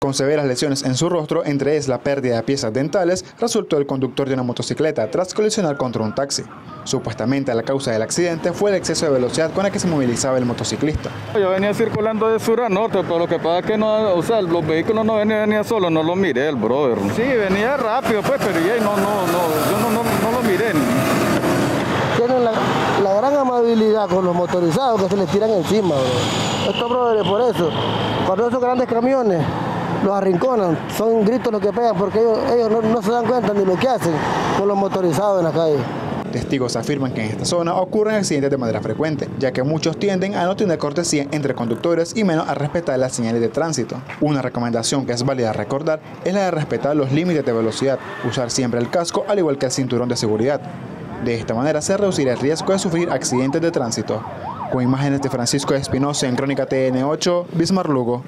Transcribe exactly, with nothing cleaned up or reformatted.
Con severas lesiones en su rostro, entre ellas la pérdida de piezas dentales, resultó el conductor de una motocicleta tras colisionar contra un taxi. Supuestamente la causa del accidente fue el exceso de velocidad con el que se movilizaba el motociclista. Yo venía circulando de sur a norte, pero lo que pasa es que no, o sea, los vehículos no venían venía solo, no lo miré el brother. Sí, venía rápido pues, pero ya no, no, no, yo no, no, no lo miré. Tienen la, la gran amabilidad con los motorizados que se les tiran encima, bro. Estos brothers, por eso, cuando esos grandes camiones los arrinconan, son gritos los que pegan porque ellos, ellos no, no se dan cuenta ni lo que hacen con los motorizados en la calle. Testigos afirman que en esta zona ocurren accidentes de manera frecuente, ya que muchos tienden a no tener cortesía entre conductores y menos a respetar las señales de tránsito. Una recomendación que es válida recordar es la de respetar los límites de velocidad, usar siempre el casco al igual que el cinturón de seguridad. De esta manera se reducirá el riesgo de sufrir accidentes de tránsito. Con imágenes de Francisco Espinosa en Crónica T N ocho, Bismarck Lugo.